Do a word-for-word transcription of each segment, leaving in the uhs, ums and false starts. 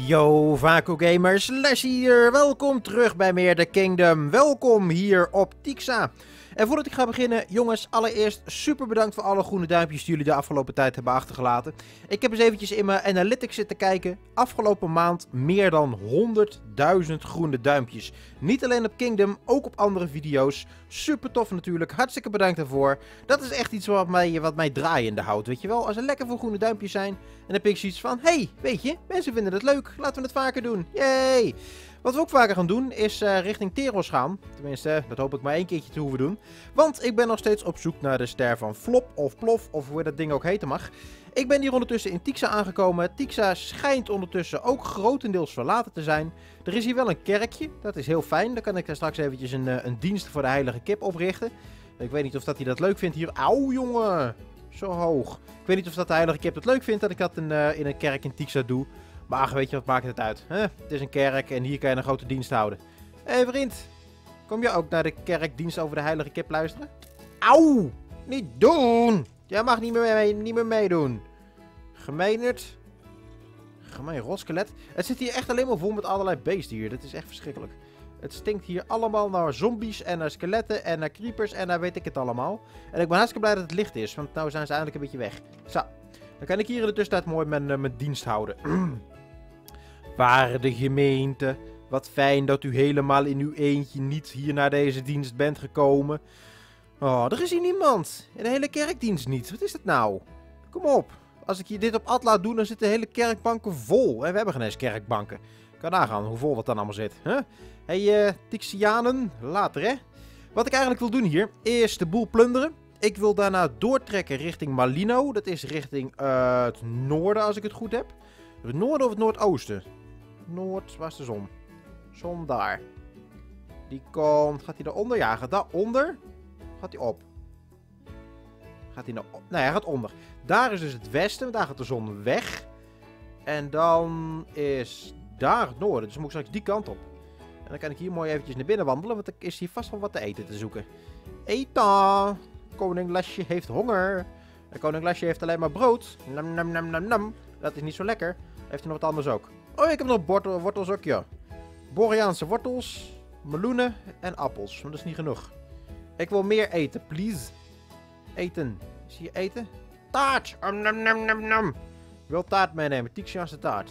Yo, Vaco Gamers, Les hier. Welkom terug bij meer The Kingdom. Welkom hier op Tixa. En voordat ik ga beginnen, jongens, allereerst super bedankt voor alle groene duimpjes die jullie de afgelopen tijd hebben achtergelaten. Ik heb eens eventjes in mijn analytics zitten kijken. Afgelopen maand meer dan honderdduizend groene duimpjes. Niet alleen op Kingdom, ook op andere video's. Super tof natuurlijk, hartstikke bedankt daarvoor. Dat is echt iets wat mij, wat mij draaiende houdt, weet je wel. Als er lekker veel groene duimpjes zijn, dan heb ik zoiets van, hey, weet je, mensen vinden het leuk, laten we het vaker doen. Yay! Wat we ook vaker gaan doen, is uh, richting Teros gaan. Tenminste, dat hoop ik maar één keertje te hoeven doen. Want ik ben nog steeds op zoek naar de ster van Flop of Plof, of hoe dat ding ook heten mag. Ik ben hier ondertussen in Tixa aangekomen. Tixa schijnt ondertussen ook grotendeels verlaten te zijn. Er is hier wel een kerkje, dat is heel fijn. Dan kan ik daar straks eventjes een, uh, een dienst voor de heilige kip oprichten. Ik weet niet of dat hij dat leuk vindt hier. Auw, jongen! Zo hoog. Ik weet niet of dat de heilige kip het leuk vindt dat ik dat in, uh, in een kerk in Tixa doe. Maar ach, weet je, wat maakt het uit? Hè? Het is een kerk en hier kan je een grote dienst houden. Hé hey, vriend, kom je ook naar de kerkdienst over de heilige kip luisteren? Auw! Niet doen! Jij mag niet meer, mee, niet meer meedoen. Gemeenerd. Gemeen rotskelet. Het zit hier echt alleen maar vol met allerlei beesten hier. Dat is echt verschrikkelijk. Het stinkt hier allemaal naar zombies en naar skeletten en naar creepers en naar weet ik het allemaal. En ik ben hartstikke blij dat het licht is, want nou zijn ze eindelijk een beetje weg. Zo, dan kan ik hier in de tussentijd mooi mijn, uh, mijn dienst houden. Waarde gemeente, wat fijn dat u helemaal in uw eentje niet hier naar deze dienst bent gekomen. Oh, er is hier niemand. In de hele kerkdienst niet. Wat is dat nou? Kom op. Als ik hier dit op Ad laat doen, dan zitten de hele kerkbanken vol. En we hebben geen eens kerkbanken. Kan nagaan hoe vol dat dan allemaal zit. Huh? Hé, hey, uh, Tixianen, later hè. Wat ik eigenlijk wil doen hier, is de boel plunderen. Ik wil daarna doortrekken richting Malino. Dat is richting uh, het noorden, als ik het goed heb. Het noorden of het noordoosten? Noord, waar is de zon? Zon daar. Die komt... Gaat hij daaronder? Ja, gaat daaronder. Gaat hij op? Gaat hij nou op? Nee, hij gaat onder. Daar is dus het westen. Daar gaat de zon weg. En dan is daar het noorden. Dus dan moet ik straks die kant op. En dan kan ik hier mooi eventjes naar binnen wandelen. Want er is hier vast wel wat te eten te zoeken. Eten! Koning Lesje heeft honger. En koning Lesje heeft alleen maar brood. Nam, nam, nam, nam, nam. Dat is niet zo lekker. Heeft hij nog wat anders ook? Oh, ik heb nog wortel, wortels ook, ja. Boreaanse wortels, meloenen en appels. Maar dat is niet genoeg. Ik wil meer eten, please. Eten. Is hier eten? Taart! Om, nam, nam, nam, nam. Ik wil taart meenemen. Tixiaanse taart.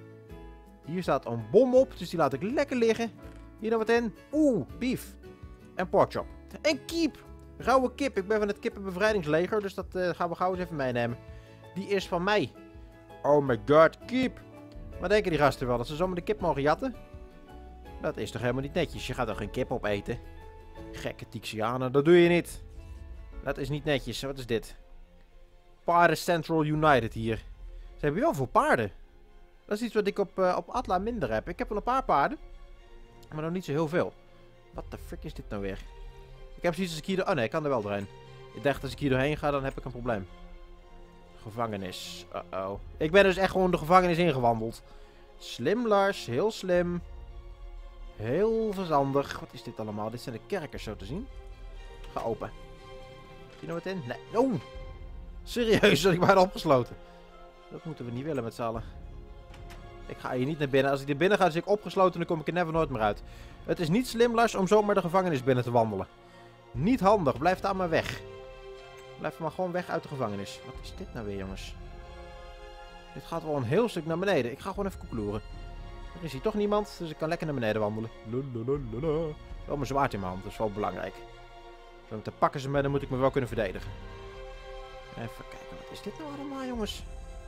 Hier staat een bom op, dus die laat ik lekker liggen. Hier nog wat in. Oeh, beef. En porkchop. En kiep. Rauwe kip. Ik ben van het kippenbevrijdingsleger, dus dat uh, gaan we gauw eens even meenemen. Die is van mij. Oh my god, kiep. Wat denken die gasten wel? Dat ze zomaar de kip mogen jatten? Dat is toch helemaal niet netjes? Je gaat toch geen kip opeten? Gekke Tixianen, dat doe je niet. Dat is niet netjes. Wat is dit? Paarden Central United hier. Ze hebben wel veel paarden. Dat is iets wat ik op, uh, op Atla minder heb. Ik heb wel een paar paarden. Maar nog niet zo heel veel. Wat de frick is dit nou weer? Ik heb zoiets als ik hier... Oh nee, ik kan er wel doorheen. Ik dacht als ik hier doorheen ga, dan heb ik een probleem. Gevangenis. Uh-oh. Ik ben dus echt gewoon de gevangenis ingewandeld. Slim, Lars. Heel slim. Heel verstandig. Wat is dit allemaal? Dit zijn de kerkers zo te zien. Ga open. Zie je nou wat in? Nee. Oh. Serieus, dat ik bijna opgesloten. Dat moeten we niet willen met z'n allen. Ik ga hier niet naar binnen. Als ik er binnen ga, zit ik opgesloten en dan kom ik er never nooit meer uit. Het is niet slim, Lars, om zomaar de gevangenis binnen te wandelen. Niet handig. Blijf daar maar weg. Blijf maar gewoon weg uit de gevangenis. Wat is dit nou weer, jongens? Dit gaat wel een heel stuk naar beneden. Ik ga gewoon even koekloeren. Er is hier toch niemand, dus ik kan lekker naar beneden wandelen. Lalalala. Wel mijn zwaard in mijn hand, dat is wel belangrijk. Zo te pakken ze me, dan moet ik me wel kunnen verdedigen. Even kijken, wat is dit nou allemaal, jongens?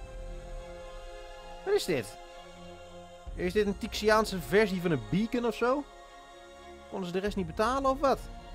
Wat is dit? Is dit een Tixiaanse versie van een beacon of zo? Konden ze de rest niet betalen of wat?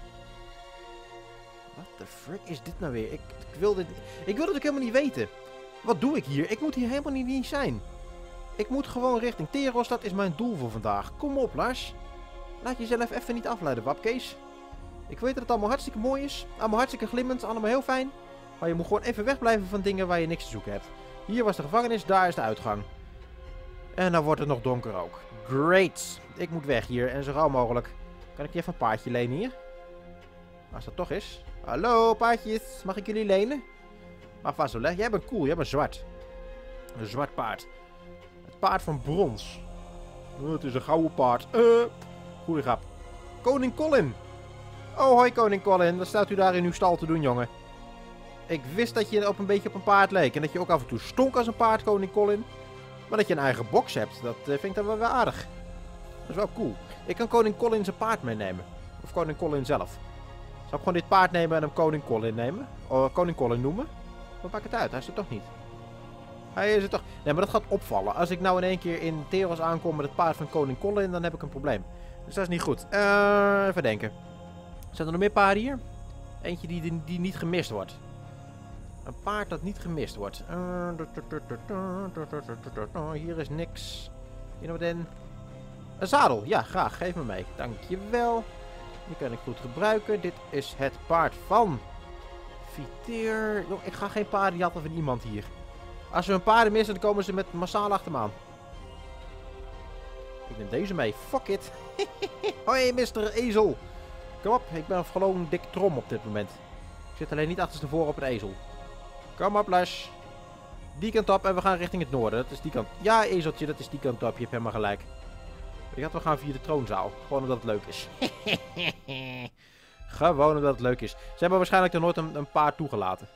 Wat de frick is dit nou weer? Ik, ik wil dit... Ik wil het ook helemaal niet weten. Wat doe ik hier? Ik moet hier helemaal niet, niet zijn. Ik moet gewoon richting Teros. Dat is mijn doel voor vandaag. Kom op, Lars. Laat jezelf even niet afleiden, Wapkees. Ik weet dat het allemaal hartstikke mooi is. Allemaal hartstikke glimmend. Allemaal heel fijn. Maar je moet gewoon even wegblijven van dingen waar je niks te zoeken hebt. Hier was de gevangenis. Daar is de uitgang. En dan wordt het nog donker ook. Great. Ik moet weg hier. En zo gauw mogelijk. Kan ik je even een paardje lenen hier? Als dat toch is. Hallo, paardjes. Mag ik jullie lenen? Mag vast wel, hè? Jij bent cool. Jij bent zwart. Een zwart paard. Het paard van brons. Oh, het is een gouden paard. Uh, goeie grap. Koning Colin. Oh, hoi koning Colin. Wat staat u daar in uw stal te doen, jongen? Ik wist dat je op een beetje op een paard leek. En dat je ook af en toe stonk als een paard, koning Colin. Maar dat je een eigen box hebt, dat uh, vind ik dan wel weer aardig. Dat is wel cool. Ik kan koning Colin zijn paard meenemen. Of koning Colin zelf. Zal ik gewoon dit paard nemen en hem koning Colin nemen? Of koning Colin noemen? Wat maakt het uit? Hij is er toch niet. Hij is er toch... Nee, maar dat gaat opvallen. Als ik nou in één keer in Theros aankom met het paard van koning Colin, dan heb ik een probleem. Dus dat is niet goed. Uh, even denken. Zijn er nog meer paarden hier? Eentje die, die, die niet gemist wordt. Een paard dat niet gemist wordt. Uh, hier is niks. Hier nog wat in. Een zadel. Ja, graag. Geef me mee. Dankjewel. Die kan ik goed gebruiken. Dit is het paard van Viteer. Jong, ik ga geen paarden jatten van iemand hier. Als we een paarden missen, dan komen ze met massaal achter me aan. Ik neem deze mee. Fuck it. Hoi, mister Ezel. Kom op, ik ben gewoon een dik trom op dit moment. Ik zit alleen niet achterstevoren op het ezel. Kom op, Lash. Die kant op en we gaan richting het noorden. Dat is die kant. Ja, ezeltje, dat is die kant op. Je hebt helemaal gelijk. Ik had we gaan via de troonzaal. Gewoon omdat het leuk is. Gewoon omdat het leuk is. Ze hebben waarschijnlijk er nooit een, een paard toegelaten.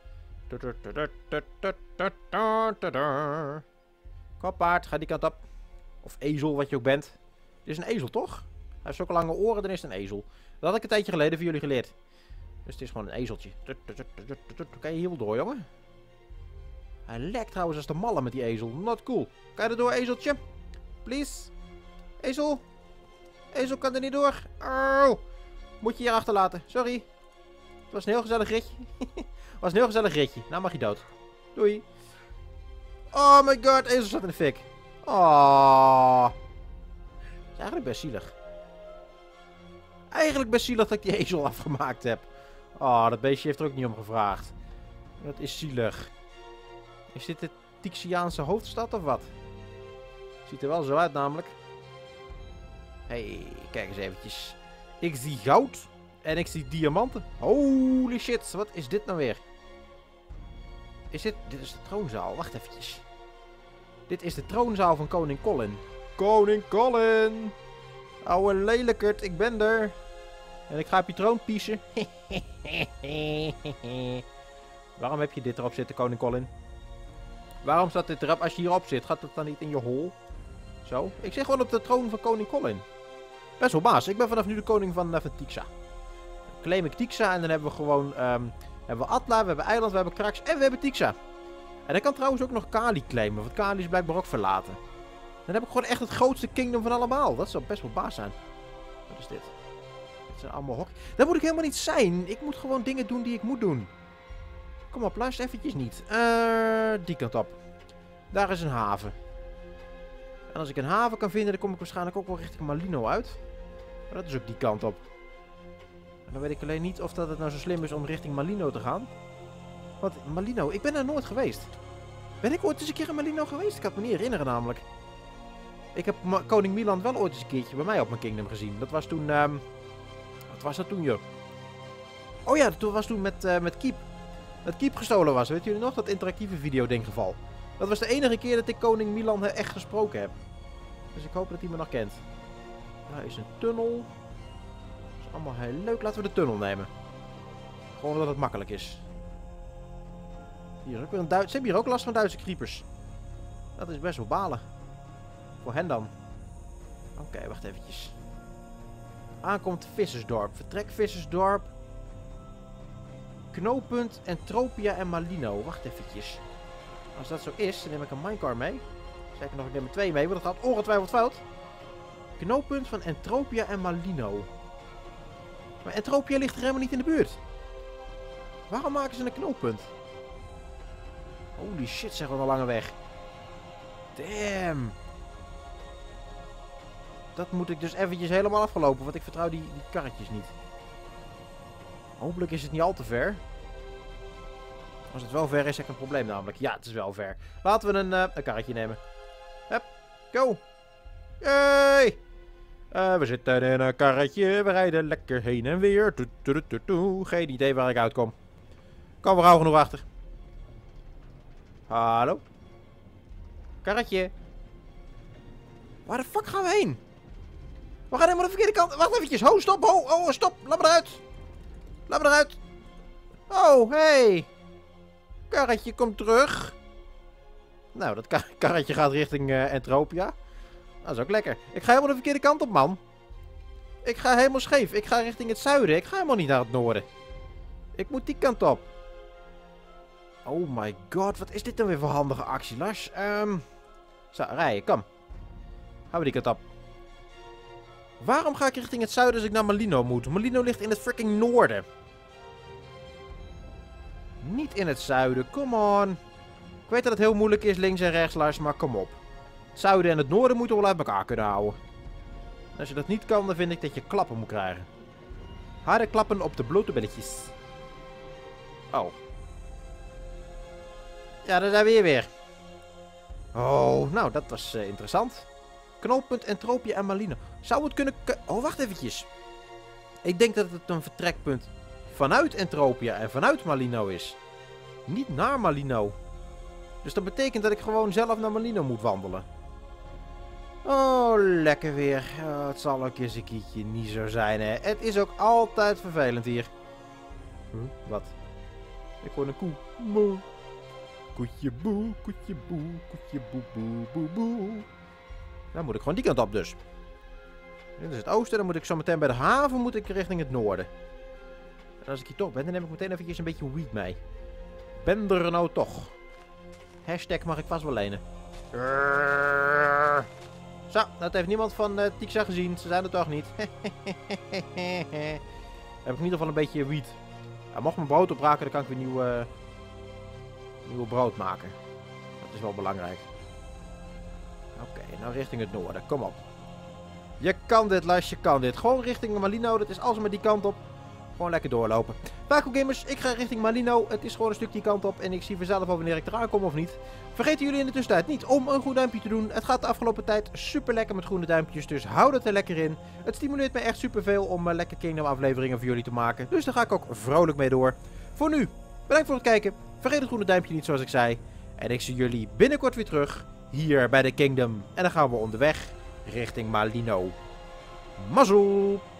Kom paard, ga die kant op. Of ezel, wat je ook bent. Dit is een ezel, toch? Hij heeft zulke lange oren, dan is het een ezel. Dat had ik een tijdje geleden voor jullie geleerd. Dus het is gewoon een ezeltje. Kan je hier wel door, jongen? Hij lekt trouwens als de malle met die ezel. Not cool. Kan je er door, ezeltje? Please? Ezel? Ezel kan er niet door. Oh. Moet je hier achterlaten. Sorry. Het was een heel gezellig ritje. Het was een heel gezellig ritje. Nou mag je dood. Doei. Oh my god, ezel zat in de fik. Oh. Dat is eigenlijk best zielig. Eigenlijk best zielig dat ik die ezel afgemaakt heb. Oh, dat beestje heeft er ook niet om gevraagd. Dat is zielig. Is dit de Tixiaanse hoofdstad of wat? Ziet er wel zo uit namelijk. Hey, kijk eens eventjes. Ik zie goud. En ik zie diamanten. Holy shit, wat is dit nou weer? Is dit... Dit is de troonzaal. Wacht eventjes. Dit is de troonzaal van koning Colin. Koning Colin! Oude lelijkert, ik ben er. En ik ga op je troon piezen. Waarom heb je dit erop zitten, koning Colin? Waarom staat dit erop? Als je hierop zit, gaat het dan niet in je hol? Zo. Ik zit gewoon op de troon van koning Colin. Best wel baas. Ik ben vanaf nu de koning van, uh, van Tixa. Dan claim ik Tixa en dan hebben we gewoon... Um, hebben we Atla, we hebben Eiland, we hebben Krax en we hebben Tixa. En ik kan trouwens ook nog Kali claimen, want Kali is blijkbaar ook verlaten. Dan heb ik gewoon echt het grootste kingdom van allemaal. Dat zou best wel baas zijn. Wat is dit? Dit zijn allemaal hok. Dat moet ik helemaal niet zijn. Ik moet gewoon dingen doen die ik moet doen. Kom op, luister eventjes niet. Uh, die kant op. Daar is een haven. En als ik een haven kan vinden, dan kom ik waarschijnlijk ook wel richting Malino uit. Maar dat is ook die kant op. En dan weet ik alleen niet of dat het nou zo slim is om richting Malino te gaan. Want Malino, ik ben daar nooit geweest. Ben ik ooit eens een keer in Malino geweest? Ik kan het me niet herinneren namelijk. Ik heb koning Milan wel ooit eens een keertje bij mij op mijn kingdom gezien. Dat was toen... Um, wat was dat toen, joh? Oh ja, dat was toen met, uh, met Keep. Dat Keep gestolen was. Weet jullie nog? Dat interactieve video-ding geval. Dat was de enige keer dat ik koning Milan echt gesproken heb. Dus ik hoop dat hij me nog kent. Daar is een tunnel. Dat is allemaal heel leuk. Laten we de tunnel nemen. Gewoon omdat het makkelijk is. Hier is ook weer een Duits. Ze hebben hier ook last van Duitse creepers. Dat is best wel balen. Voor hen dan. Oké, okay, wacht eventjes. Aankomt Vissersdorp. Vertrek Vissersdorp. Knooppunt Entropia en Malino. Wacht eventjes. Als dat zo is, dan neem ik een minecar mee. Zeker nog, ik neem er twee mee, want dat gaat ongetwijfeld fout. Knooppunt van Entropia en Malino. Maar Entropia ligt er helemaal niet in de buurt. Waarom maken ze een knooppunt? Holy shit, zeg, wat een lange weg. Damn. Dat moet ik dus eventjes helemaal afgelopen, want ik vertrouw die, die karretjes niet. Hopelijk is het niet al te ver. Als het wel ver is, heb ik een probleem namelijk. Ja, het is wel ver. Laten we een, uh, een karretje nemen. Hup, go. Yay! Uh, we zitten in een karretje, we rijden lekker heen en weer. Toet, toet, toet, toet. Geen idee waar ik uitkom. Kom er gauw genoeg achter. Hallo? Karretje. Waar de fuck gaan we heen? We gaan helemaal de verkeerde kant. Wacht eventjes. Ho, stop. Ho, oh, stop. Laat me eruit. Laat me eruit. Oh, hey. Karretje, kom terug. Nou, dat kar karretje gaat richting uh, Entropia. Dat is ook lekker. Ik ga helemaal de verkeerde kant op, man. Ik ga helemaal scheef. Ik ga richting het zuiden. Ik ga helemaal niet naar het noorden. Ik moet die kant op. Oh my god. Wat is dit dan weer voor handige actie, Lars? Um... Zo, rijden. Kom. Gaan we die kant op. Waarom ga ik richting het zuiden als ik naar Malino moet? Malino ligt in het freaking noorden. Niet in het zuiden. Come on. Ik weet dat het heel moeilijk is links en rechts, Lars, maar kom op. Het zuiden en het noorden moeten wel uit elkaar kunnen houden. En als je dat niet kan, dan vind ik dat je klappen moet krijgen. Harde klappen op de blote billetjes. Oh. Ja, daar zijn we hier weer. Oh, nou, dat was uh, interessant. Knooppunt Entropia en Malino. Zou het kunnen... Oh, wacht eventjes. Ik denk dat het een vertrekpunt vanuit Entropia en vanuit Malino is. Niet naar Malino. Dus dat betekent dat ik gewoon zelf naar Malino moet wandelen. Oh, lekker weer. Oh, het zal ook eens een keertje niet zo zijn, hè. Het is ook altijd vervelend hier. Huh? Wat? Ik hoor een koe. Moe. Koetje boe, koetje boe, koetje boe, boe, boe, boe. Dan moet ik gewoon die kant op dus. Dit is het oosten, dan moet ik zo meteen bij de haven moet ik richting het noorden. En als ik hier toch ben, dan neem ik meteen eventjes een beetje weed mee. Ben er nou toch. Hashtag mag ik vast wel lenen. Zo, dat heeft niemand van uh, Tixa gezien. Ze zijn er toch niet. Heb ik in ieder geval een beetje weed. Ja, mocht mijn brood opraken, dan kan ik weer nieuw, uh, nieuw brood maken. Dat is wel belangrijk. Oké, okay, nou richting het noorden. Kom op. Je kan dit, Lars, je kan dit. Gewoon richting Malino. Dat is alsmaar die kant op. Gewoon lekker doorlopen. Paco Gamers, ik ga richting Malino. Het is gewoon een stuk die kant op. En ik zie vanzelf al wanneer ik eraan kom of niet. Vergeten jullie in de tussentijd niet om een goed duimpje te doen. Het gaat de afgelopen tijd super lekker met groene duimpjes. Dus hou dat er lekker in. Het stimuleert me echt super veel om uh, lekker Kingdom afleveringen voor jullie te maken. Dus daar ga ik ook vrolijk mee door. Voor nu, bedankt voor het kijken. Vergeet het groene duimpje niet zoals ik zei. En ik zie jullie binnenkort weer terug. Hier bij de Kingdom. En dan gaan we onderweg richting Malino. Mazzel!